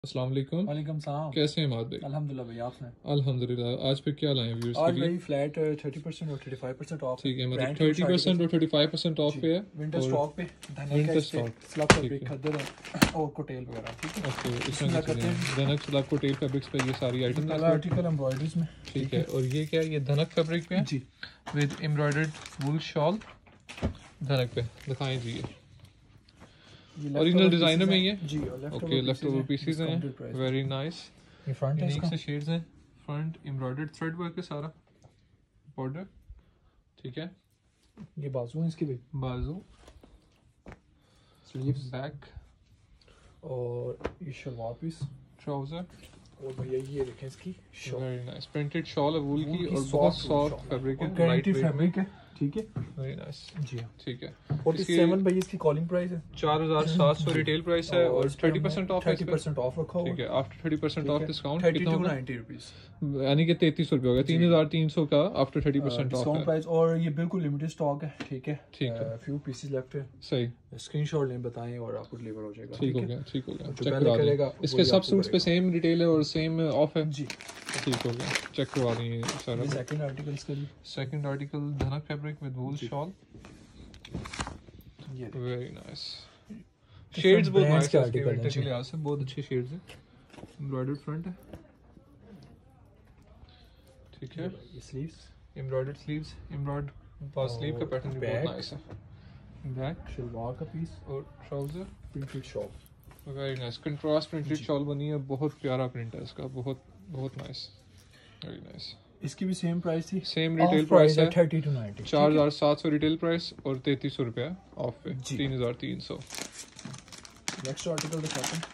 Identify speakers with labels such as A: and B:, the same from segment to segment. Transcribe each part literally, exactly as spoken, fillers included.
A: अस्सलाम वालेकुम।
B: वालेकुम सलाम।
A: कैसे हैं माद भाई?
B: अल्हम्दुलिल्लाह भाई, आपने?
A: अल्हम्दुलिल्लाह। आज पे क्या लाए व्यूअर्स
B: आज
A: के लिए?
B: भाई फ्लैट थर्टी परसेंट और थर्टी फाइव परसेंट ऑफ।
A: ठीक है, मतलब थर्टी परसेंट और थर्टी फाइव परसेंट ऑफ पे है।
B: विंटर स्टॉक पे
A: विंटर स्टॉक,
B: स्लब
A: ठीक
B: फैब्रिक
A: है।
B: खद्दर और कोटेल वगैरह। ठीक है,
A: ओके,
B: इसमें
A: इसमें
B: करते हैं
A: धनक स्लब कोटेल फैब्रिक्स पे ये सारी आइटम
B: पहला आर्टिकल एम्ब्रॉयडरीज में।
A: ठीक है, और ये क्या है? ये धनक फैब्रिक पे है
B: जी,
A: विद एम्ब्रॉयडर्ड वूल शॉल धनक पे। दिखाएं जी, ये ओरिजिनल डिजाइनर में ये
B: जी।
A: ओके, लेफ्ट ओवर पीसेस हैं, वेरी नाइस।
B: ये फ्रंट है
A: यूनिक
B: इसका।
A: से शेड्स हैं, फ्रंट एम्ब्रॉयडर्ड थ्रेड वर्क है सारा, बॉर्डर ठीक है।
B: ये बाजू है इसकी भी,
A: बाजू,
B: स्लीव्स
A: बैक
B: और ये शलवार पीस
A: ट्राउजर।
B: और भैया ये देखें इसकी shawl,
A: very nice printed shawl है वूल की, और
B: soft
A: बहुत
B: wool
A: सॉफ्ट
B: shawl
A: फैब्रिक है,
B: और
A: लाइट
B: गारंटी
A: वेट में।
B: फैब्रिक है। ठीक है
A: वेरी नाइस,
B: जी हाँ।
A: ठीक है।
B: फोर्टी सेवन भाई इसकी कॉलिंग प्राइस है,
A: चार हजार सात सौ रिटेल प्राइस है, और थर्टी परसेंट ऑफ है
B: थर्टी परसेंट ऑफ रखा हुआ
A: ठीक है। After thirty percent off discount
B: thirty
A: कितना
B: टू
A: होगा?
B: नाइन्टी रुपीज,
A: यानी कि तैतीस सौ रुपये होगा, तीन हजार तीन सौ का after thirty percent off
B: discount
A: है।
B: प्राइस। और ये बिल्कुल लिमिटेड स्टॉक है। ठीक है,
A: ठीक है।
B: फ्यू पीसेस लेफ्ट है,
A: सही,
B: स्क्रीनशॉट लें, बताएं और आपको डिलीवर हो जाएगा।
A: ठीक हो गया, ठीक हो गया।
B: जो
A: चेक
B: पहले
A: करवा
B: करेगा,
A: दें, इसके
B: वही
A: सब
B: आपको
A: सूट्स पे
B: करेगा।
A: सेम रिटेल है और सेम ऑफ है
B: जी,
A: ठीक हो गया। चेक करवा देंगे सारा।
B: सेकंड आर्टिकल इसके लिए,
A: सेकंड आर्टिकल धनक फैब्रिक विद वूल शॉल,
B: ये
A: वेरी नाइस। शेड्स बहुत
B: brands
A: नाइस
B: के
A: है,
B: article
A: विंटर
B: हैं,
A: के लिहाज से बहुत अच्छे शेड्स हैं। एम्ब्रॉयडर्ड फ्रंट है ठीक है,
B: ये स्लीव्स,
A: एम्ब्रॉयडर्ड स्लीव्स, एम्ब्रॉयडर्ड पास स्लीव का पैटर्न भी बहुत
B: back,
A: नाइस है। बैक
B: शलवार का पीस
A: और trouser,
B: printed shawl,
A: very nice. Contrast printed shawl बनी है, बहुत प्यारा प्रिंट है इसका, बहुत बहुत नाइस, वेरी नाइस।
B: इसकी भी सेम प्राइस थी,
A: सेम रिटेल प्राइस है,
B: थर्टी टू नाइन्टी,
A: चार हजार सात सौ रिटेल प्राइस और तैतीस सौ रुपया ऑफ पे,
B: जी।
A: तीन हजार तीन सौ।
B: नेक्स्ट आर्टिकल दिखाते हैं,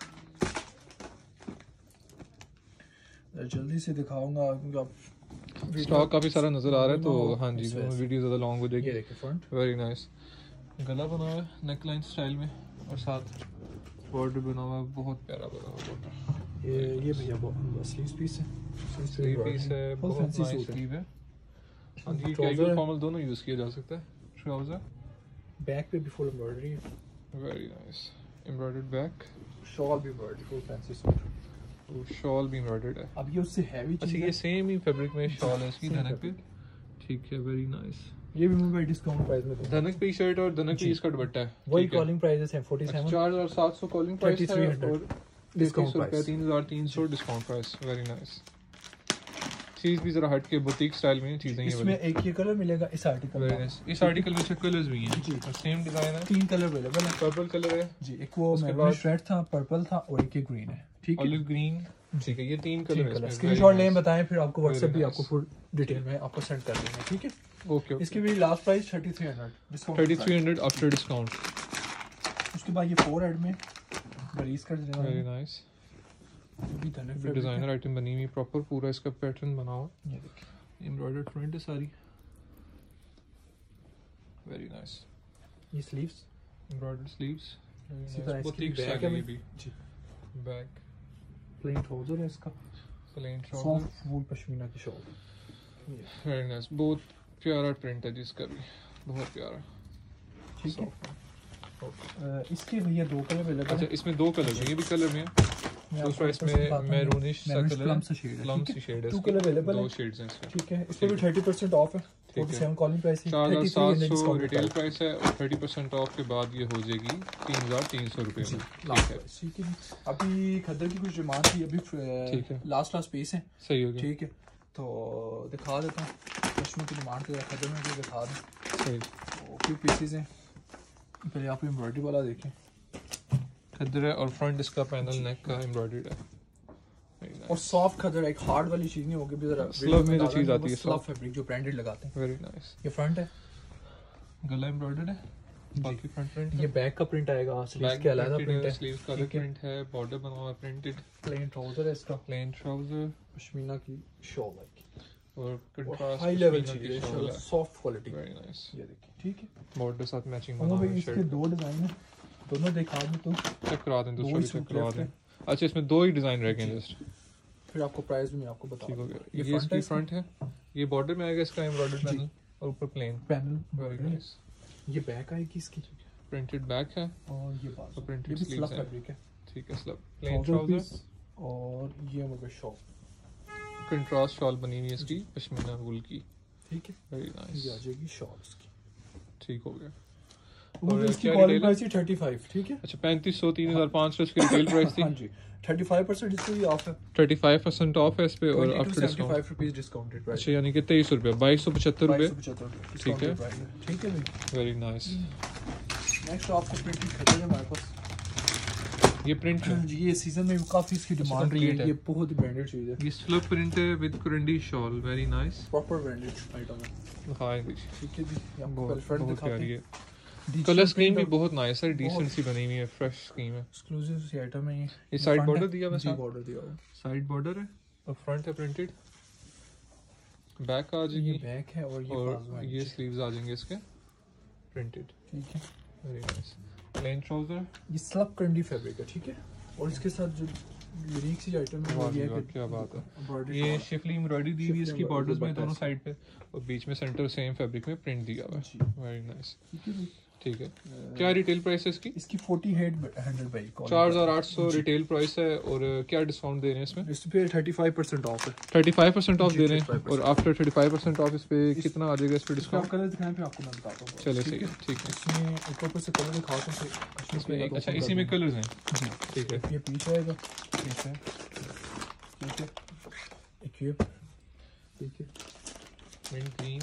B: जल्दी से दिखाऊंगा क्योंकि आप
A: स्टॉक काफी सारा नजर आ रहा है, तो
B: हाँ,
A: हाँ जी,
B: इस वजह से।
A: वीडियो ज्यादा लॉन्ग हो
B: ये
A: जाएगी।
B: देखिए फ्रंट,
A: वेरी नाइस, गला बना हुआ है नेक लाइन स्टाइल में, और साथ बॉर्डर बना हुआ है, बहुत प्यारा बना हुआ बॉर्डर।
B: ये ये भैया स्लीव्स पीस है,
A: स्लीव पीस है, बहुत
B: फैंसी
A: नाइस
B: सूट है।
A: स्लीव है। हाँ जी,
B: Trouser
A: कैजुअल
B: है।
A: फॉर्मल दोनों यूज किया जा सकता है। ट्राउजर,
B: बैक पे भी फुल एम्ब्रॉयडरी है,
A: very nice, embroidered back,
B: shawl भी एम्ब्रॉयडरी, फुल फैंसी सूट।
A: और शॉल भी एम्ब्रॉयडर्ड है।
B: अब ये उससे हैवी
A: अच्छा,
B: चीज
A: ये
B: है,
A: सेम ही फैब्रिक में शॉल है इसकी,
B: Same
A: धनक पे ठीक है, वेरी नाइस।
B: ये भी मैं भाई डिस्काउंट प्राइस में दूंगा।
A: धनक पे शर्ट और धनक पे
B: जी।
A: इसका दुपट्टा है,
B: वही
A: ठीक है।
B: कॉलिंग प्राइस है फोर्टी सेवन,
A: चार हजार सात सौ कॉलिंग प्राइस है,
B: थर्टी थ्री हंड्रेड
A: और
B: डिस्काउंट
A: डिस्काउंट रुपया
B: प्राइस।
A: तीन हजार तीन सौ डिस्काउंट प्राइस, वेरी नाइस। चीज भी जरा हट के बुटीक स्टाइल में चीजें ये
B: इसमें एक ये कलर मिलेगा इस आर्टिकल
A: वेरी
B: में।
A: नाइस। इस आर्टिकल में कलर्स भी हैं
B: जी।
A: और सेम डिजाइन है,
B: तीन कलर अवेलेबल है
A: पर्पल कलर है,
B: जी, एक वो
A: उसके
B: मैरून
A: बाद-
B: रेड था, पर्पल था, और एक ये ग्रीन है। ठीक है,
A: ऑलिव ग्रीन, ठीक है, ये तीन
B: तीन
A: कलर
B: कलर
A: है।
B: स्क्रीनशॉट लें, बताएं, फिर आपको व्हाट्सएप भी
A: Very
B: आपको
A: nice.
B: फुल डिटेल में आपको सेंड कर देंगे। ठीक है,
A: ओके,
B: इसकी भी last price thirty three hundred discount,
A: thirty three hundred after discount,
B: उसके बाद ये फोर हेड में बरीज कर देने वाले
A: वेरी
B: हैं।
A: नाइस।
B: ये भी धनक fabric
A: डिजाइनर
B: है।
A: आइटम बनी हुई प्रॉपर, पूरा इसका पैटर्न बना हुआ,
B: ये देखिए,
A: एम्ब्रॉयडर्ड फ्रंट है सारी, वेरी नाइस।
B: ये स्लीव्स,
A: एम्ब्रॉयडर्ड स्लीव्स,
B: इसी तरह इसकी
A: बुटीक
B: बैक
A: स्टाइल
B: है
A: है ये
B: भी।
A: भी,
B: जी,
A: बैक
B: प्लेन ट्राउजर है इसका,
A: plain trouser,
B: soft wool pashmina की शॉल।
A: वेरी नाइस, बहुत प्यारा प्रिंट है जिसका भी, बहुत प्यारा।
B: ठीक है, अ, इसके भैया दो कलर अवेलेबल
A: अच्छा,
B: है।
A: इसमें दो कलर हैं, ये भी कलर में है,
B: मैं
A: दूसरा
B: आपको
A: इसमें
B: दिखाता हूँ।
A: मैरूनिश सा
B: मैरून
A: कलर
B: प्लम
A: है,
B: सा शेड है,
A: प्लम
B: ठीक
A: सी
B: है?
A: शेड है
B: टू
A: इसकी,
B: कलर अवेलेबल
A: दो
B: है।
A: शेड्स हैं इसमें,
B: ठीक है, इस पे भी थर्टी परसेंट ऑफ है,
A: ठीक
B: फोर्टी
A: है।
B: सेवन कॉलिंग प्राइस है,
A: चार हजार
B: थर्टी
A: सात
B: थ्री
A: सौ
B: डिस्काउंट
A: रिटेल प्राइस है, और थर्टी परसेंट ऑफ के बाद ये हो जाएगी तीन हजार तीन सौ रुपये में, ठीक है,
B: ठीक है। अभी खद्दर की कुछ डिमांड थी, अभी
A: ठीक है।
B: लास्ट लास्ट पीस है,
A: सही हो गया,
B: ठीक है, तो दिखा देता हूँ। कश्मीर की डिमांड तो खद्दर में भी दिखा दें,
A: सही।
B: तो फ्यू पीसेज हैं। पहले आप एम्ब्रॉयडरी वाला देखें,
A: खद्दर है, और फ्रंट इसका पैनल नेक का एम्ब्रॉयडर्ड है,
B: और सॉफ्ट खद्दर, एक हार्ड वाली चीज नहीं होगी भी, जरा
A: स्लब में जो चीज आती है,
B: स्लब फैब्रिक जो ब्रांडेड लगाते हैं।
A: Very nice.
B: ये फ्रंट है,
A: गला एम्ब्रॉयडर्ड है, बाकी फ्रंट प्रिंट
B: ये बैक का प्रिंट आएगा, स्लीव्स के अलग प्रिंट है,
A: स्लीव्स का अलग प्रिंट है, बॉर्डर बना हुआ प्रिंटेड,
B: प्लेन ट्राउजर है इसका,
A: प्लेन ट्राउजर,
B: पश्मीना की शॉल है,
A: और कंट्रास्ट
B: हाई लेवल
A: पश्मीना की
B: चीज
A: शॉल
B: है,
A: है,
B: सॉफ्ट क्वालिटी।
A: Very nice.
B: ये देखिए, ठीक है,
A: बॉर्डर साथ मैचिंग
B: और
A: बना
B: भाई
A: हुआ है,
B: इसके
A: शर्ट
B: दो डिजाइन है, दोनों दिखा दूं तो
A: चेक करा दें,
B: दो
A: दूसरा
B: ही
A: भी चेक
B: सूट
A: करवा
B: लेफ्ट
A: दें।
B: है।
A: अच्छा, इसमें दो ही डिजाइन रह गए हैं जस्ट,
B: फिर आपको प्राइस भी मैं आपको बता
A: ठीक हो
B: दूंगा।
A: गया। ये इसकी फ्रंट है, ये बॉर्डर में आएगा इसका एम्ब्रॉयडर्ड
B: जी।
A: पैनल, और ऊपर प्लेन,
B: पैनल,
A: वेरी नाइस।
B: ये बैक आएगी इसकी,
A: प्रिंटेड बैक है,
B: और ये बाजू,
A: और printed
B: ये भी
A: sleeves
B: स्लब
A: हैं।
B: फैब्रिक है,
A: ठीक है, slub plain
B: trouser
A: trouser,
B: piece और ये मगर शॉल,
A: कंट्रास्ट शॉल बनी हुई है इसकी पश्मीना वूल की।
B: ठीक है,
A: वेरी
B: ये आ
A: नाइस,
B: जाएगी शॉल इसकी।
A: ठीक हो गया।
B: और इसकी
A: क्या
B: कॉलिंग
A: retail है?
B: प्राइस है थर्टी फाइव। ठीक है,
A: अच्छा पैंतीस सौ तीन हज़ार पाँच सौ इसकी रिटेल प्राइस थी।
B: हाँ जी, थर्टी फाइव परसेंट इससे भी ऑफ है,
A: थर्टी फाइव परसेंट ऑफ है इस पे और
B: twenty two
A: after
B: seventy
A: discount.
B: Five rupees discounted price.
A: अच्छा यानी कि तेईस रुपये, बाईस सौ पचहत्तर रुपये।
B: ठीक
A: है।
B: है, ठीक है भाई।
A: Very nice.
B: नेक्स्ट आपको प्रिंटेड खरीदे हमारे पास।
A: ये प्रिंट है,
B: जी ये सीजन में काफी इसकी
A: अच्छा,
B: डिमांड रही
A: complete
B: है,
A: है।
B: ये बहुत ही ब्रांडेड चीज है,
A: ये स्लग प्रिंट है विद करंडी shawl. Very nice.
B: Proper branded item है।
A: दिखाएं दीजिए,
B: ठीक है जी, ये आपको
A: बहुत
B: फ्रंट
A: बहुत
B: दिखाते
A: प्यारी
B: हैं।
A: है।
B: Digital
A: कलर स्कीम भी
B: print
A: बहुत नाइस है, डिसेंट
B: बहुत-
A: सी बनी हुई है, फ्रेश स्कीम है।
B: एक्सक्लूसिव सी आइटम है ये।
A: ये साइड
B: front
A: बॉर्डर
B: है।
A: दिया हुआ
B: जी
A: साथ?
B: बॉर्डर दिया हुआ।
A: साइड बॉर्डर है और फ्रंट है प्रिंटेड। बैक आ
B: ये
A: जाएगी
B: बैक है और ये
A: और
B: बाजू है
A: ये
B: नीचे।
A: स्लीव्स आ जाएंगे इसके प्रिंटेड।
B: ठीक है,
A: वेरी नाइस। Plain trouser.
B: ये स्लब करंडी फैब्रिक है। ठीक है, और इसके साथ जो यूनिक सी आइटम है वो
A: वाह
B: ये
A: जी
B: है
A: वाह,
B: कि
A: क्या बात है।
B: embroidered
A: ये
B: collar।
A: शिफली एम्ब्रॉयडरी दी हुई है इसकी
B: शिफली
A: बॉर्डर्स में
B: embroidered
A: दोनों
B: बटन।
A: साइड पे और बीच में सेंटर सेम फैब्रिक में प्रिंट दिया हुआ
B: जी।
A: है। वेरी नाइस,
B: ठीक है जी।
A: ठीक है। क्या रिटेल प्राइस है इसकी?
B: इसकी फोर्टी हंड्रेड बाई
A: चार हजार आठ सौ रिटेल प्राइस है और क्या डिस्काउंट दे रहे हैं इसमें?
B: इस पे थर्टी फाइव परसेंट ऑफ है।
A: थर्टी फाइव परसेंट ऑफ
B: जी,
A: दे रहे हैं
B: thirty-five percent।
A: और after thirty five percent off इस पे कितना आ जाएगा इस पे
B: इसका
A: डिस्काउंट?
B: कलर दिखाएं पे आपको मैं बताता हूँ।
A: चले
B: ठीक
A: सही
B: है,
A: है, ठीक है।
B: इसमें एक ऊपर से कलर दिखाता हूँ फिर
A: इसमें एक, अच्छा
B: open
A: इसी
B: कर
A: में
B: दूंगा।
A: कलर्स हैं,
B: जी
A: ठीक है,
B: ये पीस आएगा।
A: ठीक है,
B: ठीक है, एक ये, ठीक है,
A: मिंट ग्रीन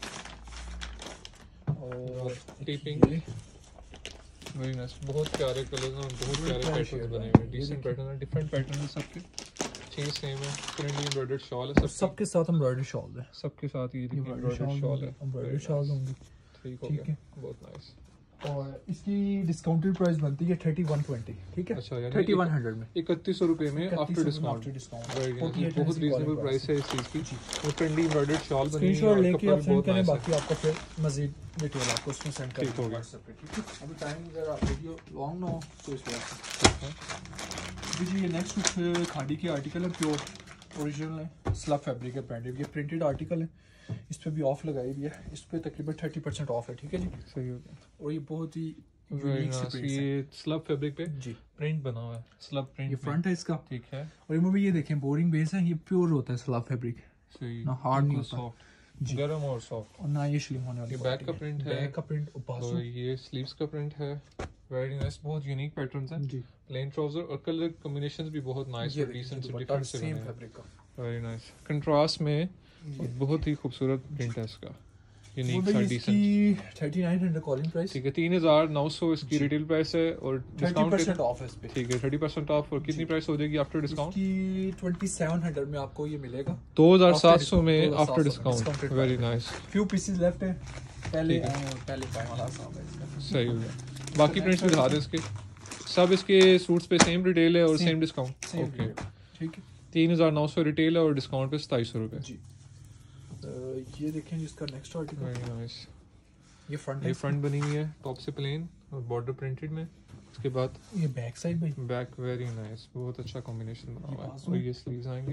B: और
A: टेपिंग।
B: ये
A: वेरी नाइस, बहुत प्यारे कलर्स हैं और बहुत प्यारे
B: प्यारे
A: पैटर्न्स
B: shade
A: बने
B: हैं।
A: हुए हैं,
B: ये
A: डिसेंट
B: देखिए।
A: पैटर्न है, डिफरेंट पैटर्न है सबके, चीज सेम है, करंटली एम्ब्रॉयडर्ड शॉल है
B: और
A: सब
B: सबके साथ एम्ब्रॉयडरी शॉल है।
A: सबके साथ ये
B: ये
A: देखिए
B: एम्ब्रॉयडरी
A: एम्ब्रॉयडर्ड शॉल है।
B: एम्ब्रॉयडरी शॉल होंगी।
A: ठीक हो
B: ठीक
A: गया,
B: है।
A: बहुत नाइस।
B: और इसकी डिस्काउंटेड प्राइस बनती है थर्टी वन ट्वेंटी। ठीक है,
A: अच्छा, यानी
B: थर्टी वन हंड्रेड में
A: इकतीस सौ रुपये में
B: इकतीस
A: आफ्टर
B: सौ में
A: discount.
B: after discount।
A: Very nice,
B: forty-eight
A: बहुत
B: इसकी
A: रीजनेबल
B: calling
A: प्राइस
B: price
A: है इस चीज़ की। वो ट्रेंडी एम्ब्रॉयडर्ड शॉल बनी हुई है
B: स्क्रीनशॉट
A: और
B: लेके
A: कपड़ा
B: आप
A: भी
B: सेंड
A: बहुत
B: करें,
A: नाइस है।
B: बाकी आपको फिर मजीद डिटेल आपको उसमें सेंड कर
A: ठीक हो गया।
B: WhatsApp पे। ठीक है, अभी टाइम जरा वीडियो लॉन्ग ना हो तो इस वजह से।
A: ठीक है।
B: जी ये नेक्स्ट कुछ खादी के आर्टिकल है, प्योर ओरिजिनल है, स्लब फैब्रिक है, ब्रांडेड। ये प्रिंटेड आर्टिकल है, इस पे भी ऑफ लगाई हुई है, इस पे तकरीबन थर्टी परसेंट ऑफ है। ठीक है जी,
A: सही हो गया,
B: और ये बहुत ही
A: वेरी
B: यूनिक सी
A: नाइस।
B: प्रिंट्स है।
A: ये स्लब फैब्रिक पे
B: जी,
A: प्रिंट बना हुआ है, स्लब प्रिंट
B: ये फ्रंट है इसका,
A: ठीक है,
B: और इनमें भी ये देखें बोरिंग बेस है, ये प्योर होता है स्लब फैब्रिक,
A: सही,
B: ना hard नहीं होता।
A: सॉफ्ट,
B: जी।
A: गरम और सॉफ्ट।
B: और ना ये स्लिम होने वाली
A: ये
B: quality
A: बैक का print है।
B: बैक का प्रिंट और बाजू।
A: तो ये स्लीव्स का प्रिंट है, वेरी नाइस, बहुत यूनिक पैटर्न्स हैं।
B: जी,
A: प्लेन ट्राउजर और कलर कॉम्बिनेशंस भी बहुत नाइस
B: ये
A: और डिसेंट से
B: दुपट्टा
A: डिफरेंट से
B: सेम
A: बने हैं।
B: फैब्रिक का।
A: वेरी नाइस, कंट्रास्ट में
B: ये
A: और बहुत ही खूबसूरत प्रिंट है इसका, यूनिक सा
B: वो
A: डिसेंट।
B: इसकी thirty nine hundred calling price,
A: ठीक है, तीन हजार नौ सौ इसकी रिटेल प्राइस है और
B: थर्टी
A: डिस्काउंट
B: परसेंट ऑफ है इस पे।
A: ठीक है, थर्टी परसेंट ऑफ। और कितनी प्राइस हो जाएगी आफ्टर डिस्काउंट?
B: इसकी ट्वेंटी सेवन हंड्रेड में आपको ये मिलेगा,
A: दो हजार सात सौ
B: After
A: में
B: discount,
A: आफ्टर
B: दो हज़ार सात सौ में
A: discount.
B: discounted
A: very
B: price।
A: Nice,
B: few pieces left है, पहले
A: ठीक है।
B: आए और पहले पाए वाला हिसाब है इसका।
A: सही हो गया। बाकी प्रिंट्स भी दिखा दें इसके, सब इसके सूट्स पे सेम रिटेल है और
B: Same-
A: same discount.
B: Same
A: okay,
B: rate, ठीक है
A: तीन हजार नौ सौ रिटेल है और डिस्काउंट पे सताईस सौ रुपये।
B: जी। अ, ये देखें जिसका नेक्स्ट आर्टिकल,
A: वेरी नाइस,
B: ये फ्रंट
A: ये
B: है,
A: फ्रंट बनी हुई है टॉप से प्लेन और बॉर्डर प्रिंटेड में। उसके बाद
B: ये बैक साइड भाई,
A: बैक, वेरी नाइस, बहुत अच्छा कॉम्बिनेशन बना हुआ है।
B: बाजू।
A: और ये स्लीव्स आएंगे,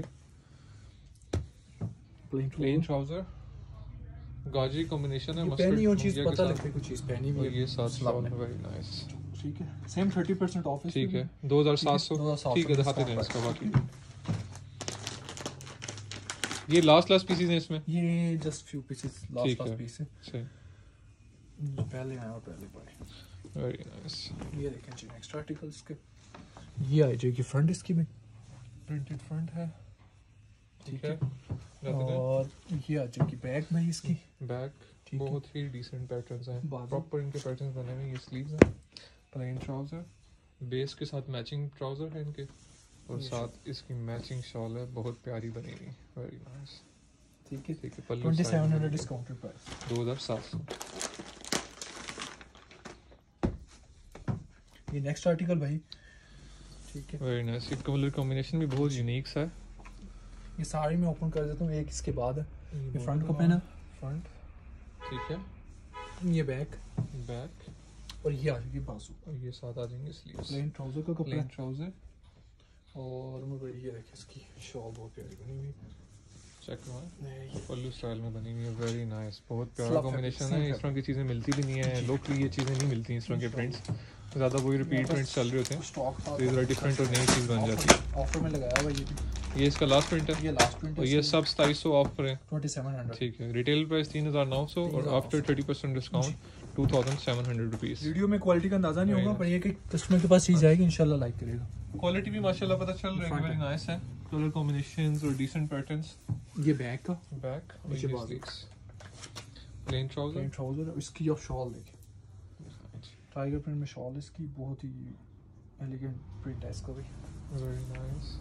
B: प्लेन
A: प्लेन ट्राउजर, गाजी कॉम्बिनेशन है,
B: पहनी हो चीज
A: मुस्टर्ड
B: पता
A: के
B: लगता
A: साथ।
B: है कुछ चीज पहनी
A: और
B: हुई है
A: ये साथ
B: स्लब
A: शॉल,
B: में।
A: वेरी नाइस,
B: ठीक है, सेम थर्टी परसेंट ऑफ
A: ठीक है, दो हजार सात सौ।
B: दो हज़ार सात सौ
A: ठीक है,
B: में
A: दिखाते हैं
B: discount
A: इसका
B: price।
A: बाकी। ये लास्ट लास्ट पीसेस हैं इसमें,
B: ये जस्ट फ्यू पीसेस, लास्ट
A: ठीक है।
B: लास्ट पीस है,
A: सही,
B: जो पहले आए और पहले पाए।
A: वेरी नाइस,
B: ये देखें जी नेक्स्ट आर्टिकल इसके, ये आ जाएगी फ्रंट इसकी में,
A: प्रिंटेड फ्रंट है, ठीक
B: ठीक
A: है,
B: है, और ये आ जाएगी बैक में इसकी।
A: बैक
B: ठीक है।
A: बहुत ही डिसेंट पैटर्न्स हैं,
B: बाजू।
A: प्रॉपर इनके पैटर्न्स बने हुए हैं। ये स्लीव्स हैं, प्लेन ट्राउजर, बेस के साथ मैचिंग ट्राउजर है इनके और
B: ये
A: साथ इसकी मैचिंग शॉल है, बहुत प्यारी बनी हुई, वेरी नाइस,
B: ठीक है,
A: ठीक है। पल्लू
B: twenty seven hundred discounted price.
A: दो हजार सात सौ।
B: ये नेक्स्ट आर्टिकल भाई, ठीक है,
A: वेरी नाइस, ये कलर कॉम्बिनेशन भी बहुत यूनिक सा है।
B: ये सारी मैं ओपन कर देता हूँ, एक इसके बाद है। ये फ्रंट को पहना,
A: फ्रंट, ठीक है,
B: ये बैक,
A: बैक
B: और ये आ जाएगी बाजू।
A: और ये साथ आ जाएंगे स्लीव्स,
B: प्लेन ट्राउजर का कपड़ा
A: प्लेन
B: है।
A: ट्राउजर,
B: और मैं ये देखिए इसकी शॉल बहुत प्यारी बनी हुई
A: चेक करवाएं,
B: है। ये
A: पल्लू स्टाइल में बनी हुई है, वेरी नाइस, बहुत प्यारा
B: Slab
A: कॉम्बिनेशन
B: fabric,
A: है।
B: same
A: इस तरह की चीज़ें मिलती भी नहीं है,
B: जी।
A: लोकली ये चीज़ें नहीं मिलती इस तरह के
B: जी।
A: प्रिंट्स, ज़्यादा वही रिपीट प्रिंट्स चल रहे होते हैं,
B: स्टॉक था
A: तो ये ज़रा डिफरेंट और नई चीज़ बन जाती है।
B: ऑफर में लगाया हुआ ये भी,
A: ये इसका लास्ट प्रिंट है,
B: ये लास्ट प्रिंट
A: और ये सब सताईस सौ ऑफ करें।
B: Twenty seven hundred.
A: ठीक है, रिटेल प्राइस तीन हज़ार नौ सौ और after thirty percent discount two thousand seven hundred rupees.
B: Video में क्वालिटी का अंदाजा नहीं होगा, पर ये कि कस्टमर के पास चीज़ आएगी इंशाल्लाह लाइक करेगा।
A: क्वालिटी भी माशाल्लाह पता चल रहा है, वेरी नाइस है, कलर कॉम्बिनेशंस और डिसेंट पैटर्न्स।
B: ये बैक का
A: बैक
B: नीचे बाजू,
A: प्लेन ट्राउजर,
B: प्लेन ट्राउजर, इसकी और शॉल देखिए, टाइगर प्रिंट में शॉल इसकी, बहुत ही एलिगेंट प्रिंट है इसका भी,
A: वेरी नाइस।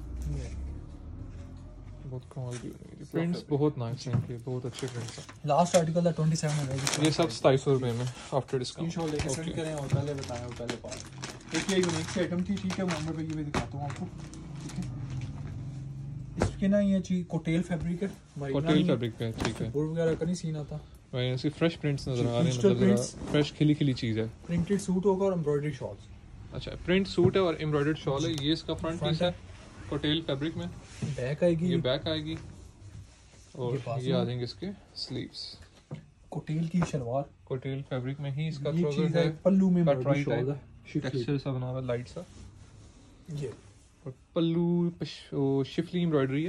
A: बहुत कमाल की प्रिंट्स, बहुत नाइस हैं इनके, बहुत अच्छे प्रिंट्स हैं।
B: लास्ट आर्टिकल था ट्वेंटी सेवन हंड्रेड,
A: ये सब सताईस सौ रुपये में आफ्टर डिस्काउंट।
B: स्क्रीनशॉट लेके सेंड करें और पहले बताएं और पहले पाएं। एक ये यूनिक सी आइटम थी, ठीक है, मोहम्मद भाई, ये भी दिखाता हूँ आपको, ठीक है। इसके ना ये चीज कोटेल फैब्रिक है,
A: कोटेल फैब्रिक पे, ठीक है,
B: बोर्ड वगैरह का नहीं सीन आता,
A: भाई इसकी फ्रेश प्रिंट्स नजर आ रहे हैं, मतलब जरा फ्रेश खिली खिली चीज़ है।
B: प्रिंटेड सूट होगा और एम्ब्रॉयडरी शॉल्स।
A: अच्छा, प्रिंट सूट है और एम्ब्रॉयडर्ड शॉल है, ये इसका फ्रंट पीस है कोटेल फैब्रिक में,
B: बैक आएगी,
A: ये बैक आएगी, और
B: ये
A: ये आ जाएंगे इसके स्लीव्स।
B: कोटेल की शलवार,
A: कोटेल फैब्रिक में ही इसका
B: ये
A: ट्राउजर
B: चीज
A: है,
B: है, पल्लू में
A: कट
B: एम्ब्रॉयडरी
A: राइट
B: शॉल
A: है,
B: है,
A: टेक्सचर सा बना हुआ है लाइट सा,
B: ये
A: और पल्लू पश- वो शिफली एम्ब्रॉयडरी है,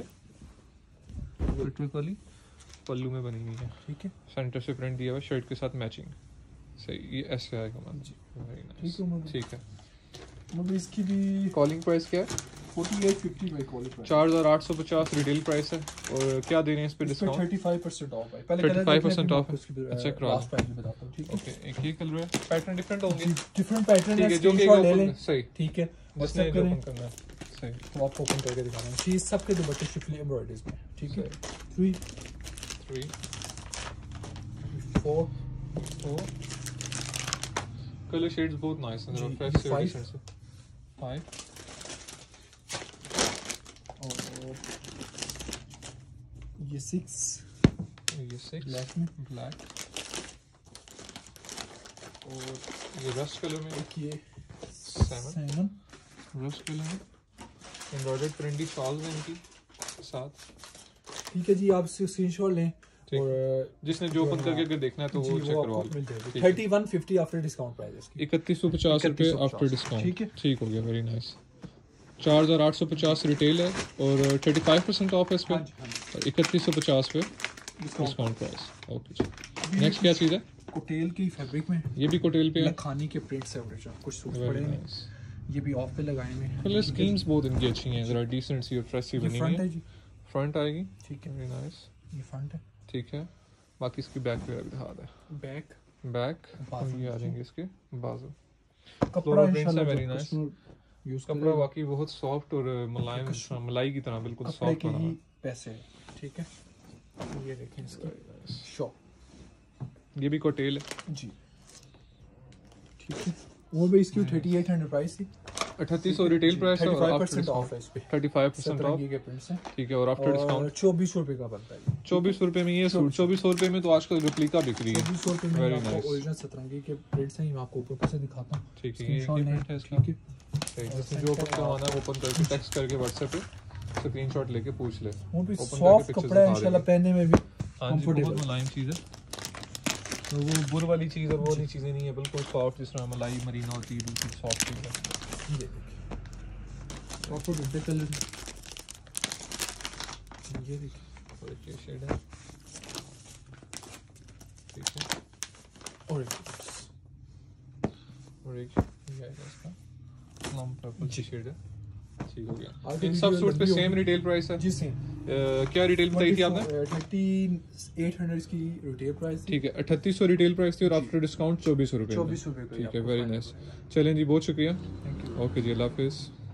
A: वाली पल्लू में बनी हुई है,
B: ठीक है,
A: सेंटर से प्रिंट दिया हुआ है शर्ट के साथ मैचिंग। सही, ये ऐसे आएगा मान जी, वेरी नाइस,
B: ठीक है मतलब
A: ठीक है।
B: मतलब इसकी भी
A: कॉलिंग प्राइस क्या है?
B: Forty eight fifty by quality,
A: चार हज़ार आठ सौ पचास रिटेल प्राइस है, और क्या दे रहे हैं इस पे discount?
B: Thirty five percent off है, पहले
A: थर्टी फाइव परसेंट ऑफ है।
B: अच्छा,
A: अच्छा, क्रॉस
B: लास्ट प्राइस भी बताता हूँ, ठीक है।
A: ओके, एक ही कलर है, पैटर्न डिफरेंट होंगे,
B: डिफरेंट पैटर्न
A: ठीक
B: है,
A: है, जो कि
B: स्क्रीनशॉट ले
A: ओपन
B: लें,
A: सही,
B: ठीक है,
A: जिसने
B: व्हाट्सएप
A: जो
B: करें,
A: ओपन करना है सही,
B: तो आपको ओपन करके दिखा रहा हूँ। चीज सबके दुपट्टे शिफली एम्ब्रॉयडरीज में, ठीक है। Three
A: three
B: four
A: four colour shades बहुत नाइस हैं,
B: जी,
A: फ्रेश से
B: five.
A: डिसेंट से। फाइव
B: और ये सिक्स,
A: ये सिक्स
B: ब्लैक में,
A: ब्लैक, और ये रस्ट कलर में
B: एक ये
A: सेवन,
B: सेवन,
A: रस्ट कलर में एम्ब्रॉयडर्ड प्रिंटी शॉल्स हैं इनकी साथ,
B: ठीक है जी। आप स्क्रीनशॉट लें
A: ठीक।
B: और
A: जिसने जो ओपन करके अगर देखना है तो वो चेक करवा
B: मिल जाएगी।
A: ठीक
B: thirty one fifty after discount price इसकी,
A: इकतीस सौ पचास रुपये
B: इकतीस सौ
A: आफ्टर
B: पचास,
A: डिस्काउंट,
B: ठीक है।
A: ठीक हो गया, वेरी नाइस। चार हज़ार आठ सौ पचास रिटेल है और थर्टी फाइव परसेंट ऑफ है इस
B: हाँ
A: पर,
B: जी, हाँ जी,
A: और इकतीस सौ पचास पे
B: डिस्काउंट।
A: Discount price. ओके जी, नेक्स्ट क्या चीज़ है?
B: कोटेल की फैब्रिक में
A: ये भी कोटेल पे है,
B: लखानी के प्रिंट्स है ओरिजिनल, कुछ सूट
A: वेरी
B: पड़े हैं,
A: नाइस।
B: ये भी ऑफ पे लगाए हुए हैं।
A: कलर स्कीम्स बहुत इनकी अच्छी हैं, जरा डिसेंट सी और फ्रेश सी
B: ये
A: बनी हुई
B: फ्रंट है
A: है,
B: जी,
A: फ्रंट आएगी,
B: ठीक है,
A: वेरी नाइस,
B: ये फ्रंट है,
A: ठीक है। बाकी इसकी बैक वगैरह भी दिखा दें,
B: बैक
A: बैक
B: बाजू
A: ये आ जाएंगे इसके बाजू।
B: कपड़ा
A: Floral prints
B: इंशाल्लाह
A: है, very
B: जो
A: nice.
B: customer यूज
A: कपड़ा वाकई बहुत सॉफ्ट और मुलायम,
B: कपड़े
A: मलाई की तरह बिल्कुल
B: कपड़े
A: सॉफ्ट
B: के
A: बना
B: ही
A: है।
B: पैसे हैं, ठीक है। ये देखें इसकी शॉप,
A: ये भी कोटेल है
B: जी, ठीक है। वो भी इसकी थर्टी एट हंड्रेड प्राइस थी,
A: अठतीस सौ रिटेल प्राइस है,
B: थर्टी
A: और
B: फाइव
A: आफ्टर
B: परसेंट ऑफ है इस पे,
A: थर्टी फाइव परसेंट ऑफ,
B: सतरंगी के प्रिंट्स हैं,
A: ठीक है, और आफ्टर
B: और
A: डिस्काउंट
B: चौबीस सौ रुपये का बनता है।
A: चौबीस सौ रुपये में ये सूट, चौबीस सौ रुपये में तो आजकल रिप्लिका बिक रही है,
B: चौबीस सौ रुपये में
A: Very
B: मैं आपको
A: nice.
B: ओरिजिनल सतरंगी के प्रिंट्स हैं, ये मैं आपको ऊपर से दिखाता हूँ,
A: ठीक है। ये
B: स्क्रीनशॉट लें,
A: प्रिंट है इसका,
B: ठीक है।
A: सही, जिसने जो ओपन करवाना है ओपन करके टेक्स्ट करके व्हाट्सएप पे स्क्रीनशॉट लेके पूछ ले।
B: वो भी
A: Open
B: सॉफ्ट
A: करके
B: कपड़ा है
A: pictures
B: इंशाल्लाह,
A: दिखा
B: पहनने में भी
A: हाँ जी, बहुत
B: कंफर्टेबल।
A: मुलायम चीज़ है, तो वो बुर वाली चीज़ और वो वाली चीज़ें नहीं है, बिल्कुल सॉफ्ट, जिस तरह मलाई मरीना होती है, बिल्कुल सॉफ्ट चीज़ है।
B: ये देखिए प्रॉपर विंटर कलर, ये देखिए,
A: और एक ये शेड है, ठीक है,
B: और एक
A: और एक ये आएगा इसका प्लम पर्पल की शेड है, ठीक हो गया।
B: आगे
A: इन सब
B: वीडियो
A: सूट पे
B: लंबी
A: सेम
B: होगी।
A: रिटेल प्राइस है,
B: जी सेम,
A: अ, क्या रिटेल बताई थी आपने?
B: थर्टी एट हंड्रेड की रिटेल प्राइस,
A: ठीक है, अठतीस सौ रिटेल प्राइस थी और आफ्टर डिस्काउंट चौबीस सौ रुपये,
B: चौबीस रुपये का,
A: ठीक है, वेरी नाइस। चलें जी, बहुत शुक्रिया,
B: थैंक यू।
A: ओके जी, अल्लाह हाफिज़।